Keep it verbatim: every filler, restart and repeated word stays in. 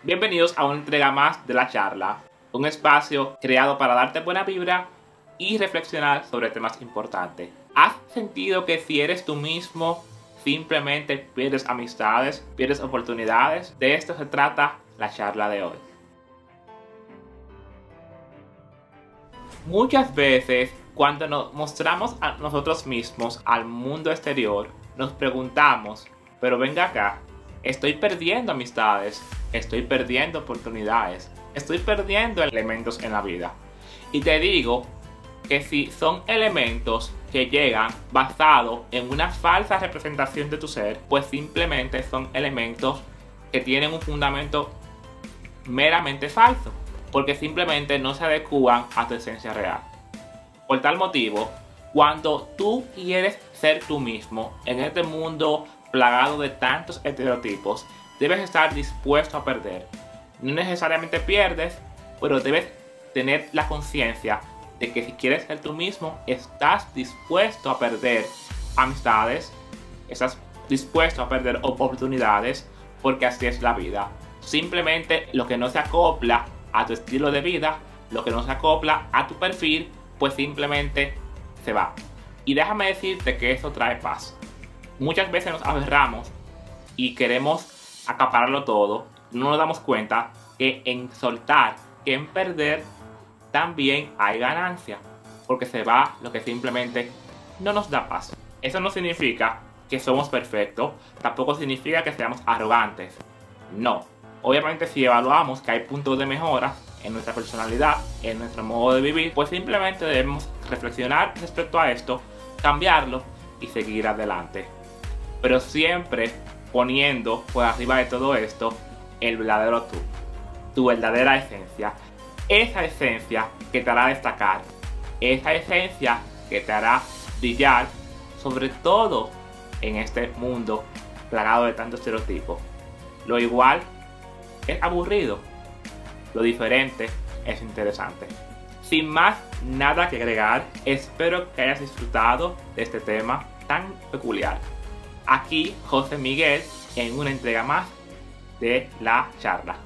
Bienvenidos a una entrega más de La Charla, un espacio creado para darte buena vibra y reflexionar sobre temas importantes. ¿Has sentido que si eres tú mismo, simplemente pierdes amistades, pierdes oportunidades? De esto se trata la charla de hoy. Muchas veces, cuando nos mostramos a nosotros mismos al mundo exterior, nos preguntamos, pero venga acá, estoy perdiendo amistades, estoy perdiendo oportunidades, estoy perdiendo elementos en la vida. Y te digo que si son elementos que llegan basados en una falsa representación de tu ser, pues simplemente son elementos que tienen un fundamento meramente falso, porque simplemente no se adecúan a tu esencia real. Por tal motivo, cuando tú quieres ser tú mismo en este mundo plagado de tantos estereotipos, debes estar dispuesto a perder. No necesariamente pierdes, pero debes tener la conciencia de que si quieres ser tú mismo, estás dispuesto a perder amistades, estás dispuesto a perder oportunidades, porque así es la vida. Simplemente lo que no se acopla a tu estilo de vida, lo que no se acopla a tu perfil, pues simplemente se va. Y déjame decirte que eso trae paz. Muchas veces nos aferramos y queremos acapararlo todo. No nos damos cuenta que en soltar, que en perder, también hay ganancia, porque se va lo que simplemente no nos da paz. Eso no significa que somos perfectos, tampoco significa que seamos arrogantes. No. Obviamente, si evaluamos que hay puntos de mejora en nuestra personalidad, en nuestro modo de vivir, pues simplemente debemos reflexionar respecto a esto, cambiarlo y seguir adelante. Pero siempre poniendo por arriba de todo esto el verdadero tú, tu verdadera esencia. Esa esencia que te hará destacar, esa esencia que te hará brillar, sobre todo en este mundo plagado de tantos estereotipos. Lo igual es aburrido, lo diferente es interesante. Sin más nada que agregar, espero que hayas disfrutado de este tema tan peculiar. Aquí José Miguel en una entrega más de La Charla.